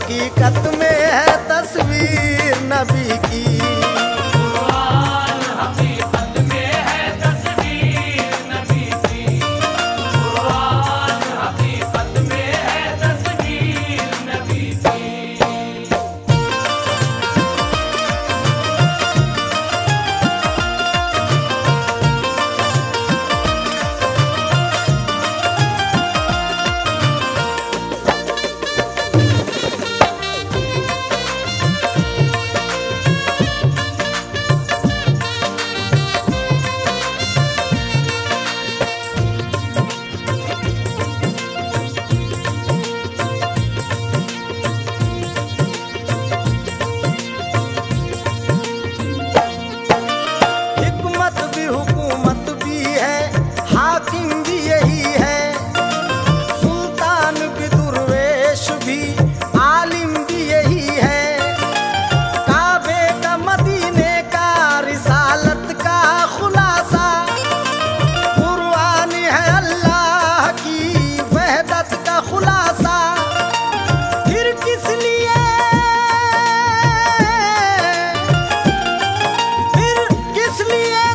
हकीकत में है तस्वीर नबी की। कुरान हकीकत में है तस्वीर नबी की। कुरान हकीकत में है तस्वीर नबी की। हिकमत भी हुकूमत भी है, हाकिम भी यही है, सुल्तान भी दुर्वेश भी आलिम भी यही है। काबे का मदीने का रिसालत का खुलासा, कुरान है अल्लाह की वहदत का खुलासा। फिर किस लिए फिर किस लिए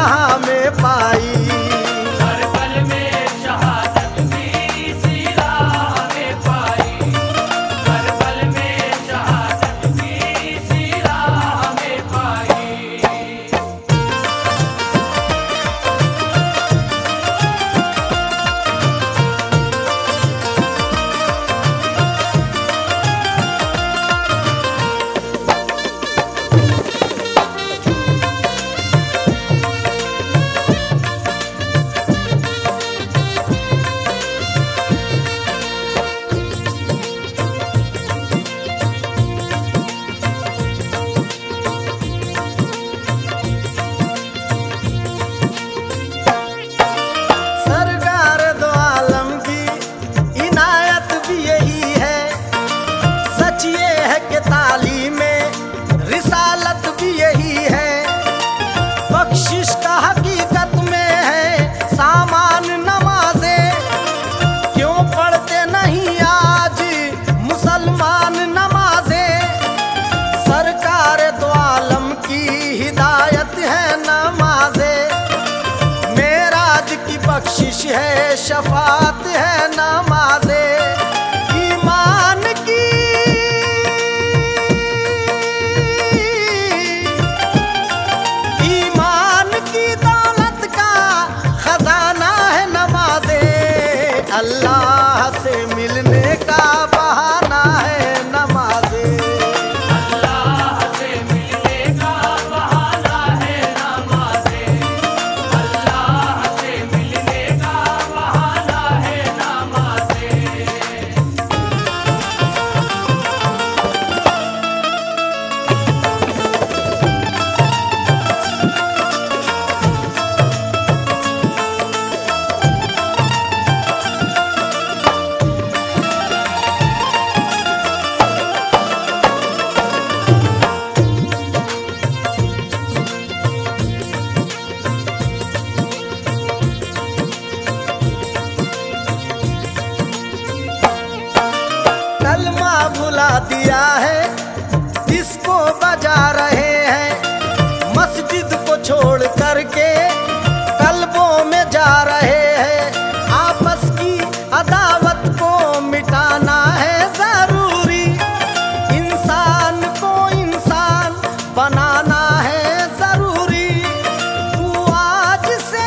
जहां में पाई। करबल में शहादत भी इसी राह में पाई। करबल में शहादत भी इसी राह में पाई। सरकार दो आलम की इनायत भी यही है। सच ये है कि तालीम में रिसालत भी यही है। बख्शिश का हकीकत में है सामान नमाजे। क्यों पढ़ते नहीं आज मुसलमान नमाजे। सरकार दो आलम की हिदायत है नमाजे। मेराज की बख्शिश है शफात है नमाजे। ईमान की ईमान की दौलत का खजाना है नमाजे। अल्लाह से मिलने का बहाना है नमाजे। अल्लाह से मिलने का बहाना है नमाज़े। अल्लाह से मिलने का बहाना है नमाज़े। कलमा भुला दिया है इसको बजा रहे हैं। मस्जिद को छोड़ करके कल्बों में जा रहे हैं। आपस की अदावत को मिटाना है जरूरी। इंसान को इंसान बनाना है जरूरी। तू आज से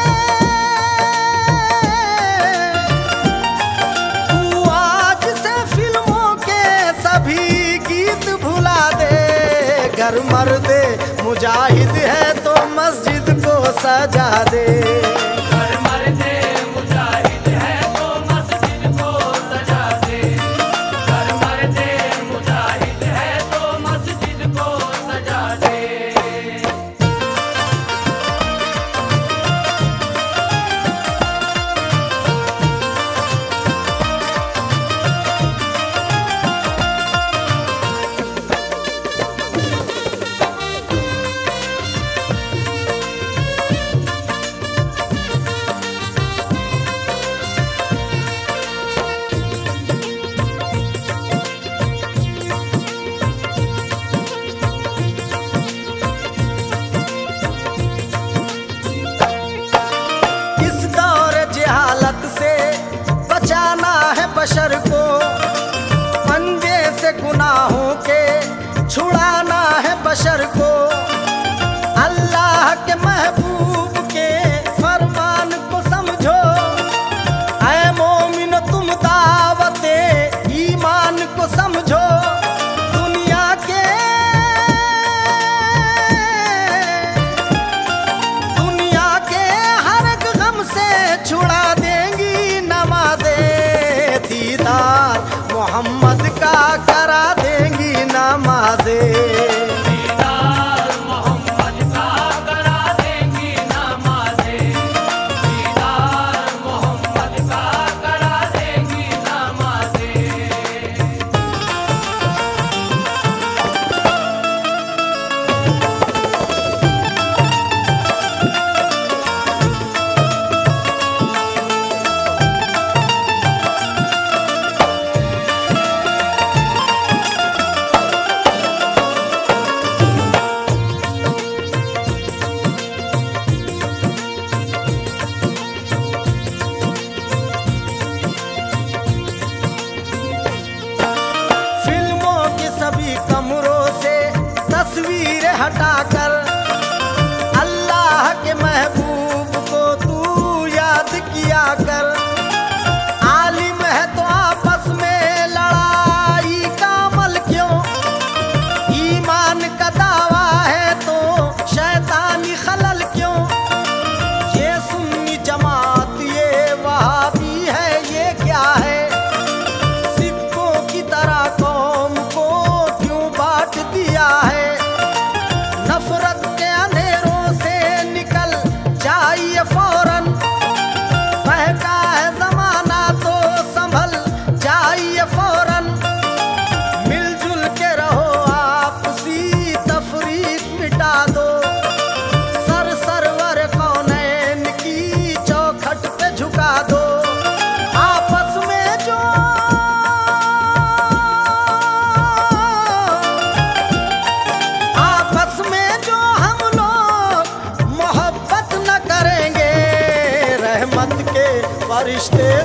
फिल्मों के सभी गीत भुला दे। घर मर्दे मुजाहिद है तो मस्जिद को सजा दे। घर मर्दे मुजाहिद है तो मस्जिद को सजा दे। घर मर्दे मुजाहिद है तो मस्जिद को सजा दे। रिश्ते